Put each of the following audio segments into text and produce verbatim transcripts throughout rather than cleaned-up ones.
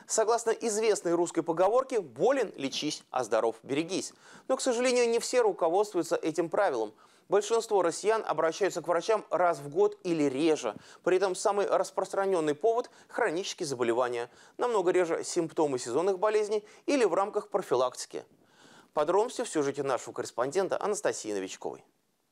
Согласно известной русской поговорке, болен – лечись, а здоров – берегись. Но, к сожалению, не все руководствуются этим правилом. Большинство россиян обращаются к врачам раз в год или реже. При этом самый распространенный повод – хронические заболевания. Намного реже симптомы сезонных болезней или в рамках профилактики. Подробности в сюжете нашего корреспондента Анастасии Новичковой.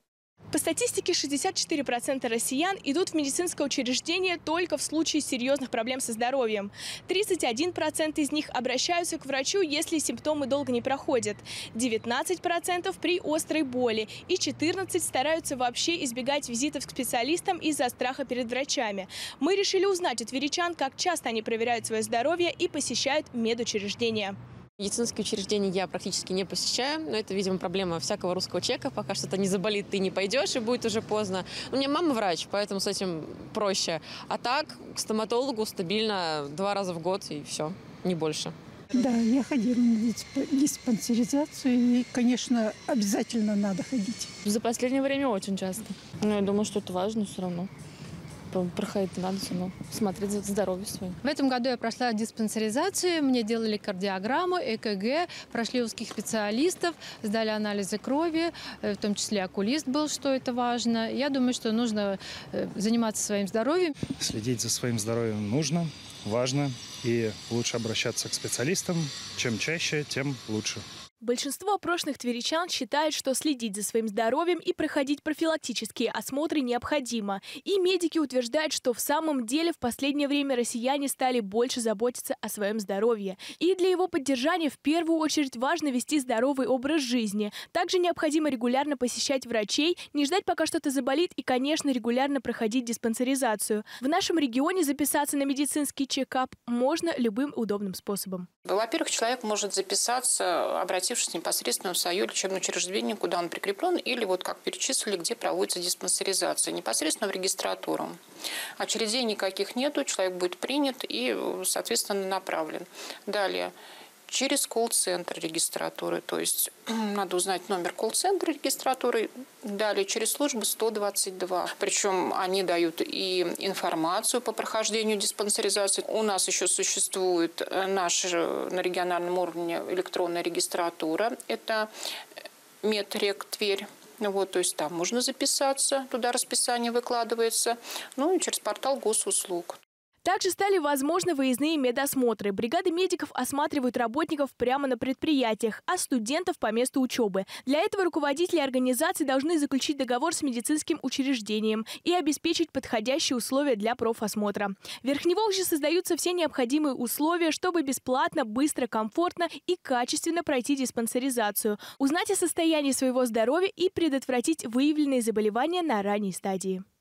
По статистике, шестьдесят четыре процента россиян идут в медицинское учреждение только в случае серьезных проблем со здоровьем. тридцать один процент из них обращаются к врачу, если симптомы долго не проходят. девятнадцать процентов при острой боли. И четырнадцать процентов стараются вообще избегать визитов к специалистам из-за страха перед врачами. Мы решили узнать у тверичан, как часто они проверяют свое здоровье и посещают медучреждения. Медицинские учреждения я практически не посещаю, но это, видимо, проблема всякого русского человека. Пока что-то не заболит, ты не пойдешь, и будет уже поздно. У меня мама врач, поэтому с этим проще. А так, к стоматологу стабильно два раза в год, и все, не больше. Да, я ходила на диспансеризацию, и, конечно, обязательно надо ходить. За последнее время очень часто. Но я думаю, что это важно все равно. Проходить надо все равно, смотреть за здоровье свое. В этом году я прошла диспансеризацию, мне делали кардиограмму, ЭКГ, прошли узких специалистов, сдали анализы крови, в том числе окулист был, что это важно. Я думаю, что нужно заниматься своим здоровьем. Следить за своим здоровьем нужно, важно, и лучше обращаться к специалистам. Чем чаще, тем лучше. Большинство опрошенных тверичан считают, что следить за своим здоровьем и проходить профилактические осмотры необходимо. И медики утверждают, что в самом деле в последнее время россияне стали больше заботиться о своем здоровье. И для его поддержания в первую очередь важно вести здоровый образ жизни. Также необходимо регулярно посещать врачей, не ждать, пока что-то заболит, и, конечно, регулярно проходить диспансеризацию. В нашем регионе записаться на медицинский чекап можно любым удобным способом. Во-первых, человек может записаться, обратившись непосредственно в свое лечебное учреждение, куда он прикреплен, или вот как перечислили, где проводится диспансеризация, непосредственно в регистратуру. Очередей никаких нету, человек будет принят и, соответственно, направлен. Далее. Через колл-центр регистратуры, то есть надо узнать номер колл-центра регистратуры, далее через службу сто двадцать два. Причем они дают и информацию по прохождению диспансеризации. У нас еще существует наша на региональном уровне электронная регистратура, это Медрек Тверь. Вот, то есть там можно записаться, туда расписание выкладывается, ну и через портал госуслуг. Также стали возможны выездные медосмотры. Бригады медиков осматривают работников прямо на предприятиях, а студентов по месту учебы. Для этого руководители организаций должны заключить договор с медицинским учреждением и обеспечить подходящие условия для профосмотра. В Верхневолжье создаются все необходимые условия, чтобы бесплатно, быстро, комфортно и качественно пройти диспансеризацию, узнать о состоянии своего здоровья и предотвратить выявленные заболевания на ранней стадии.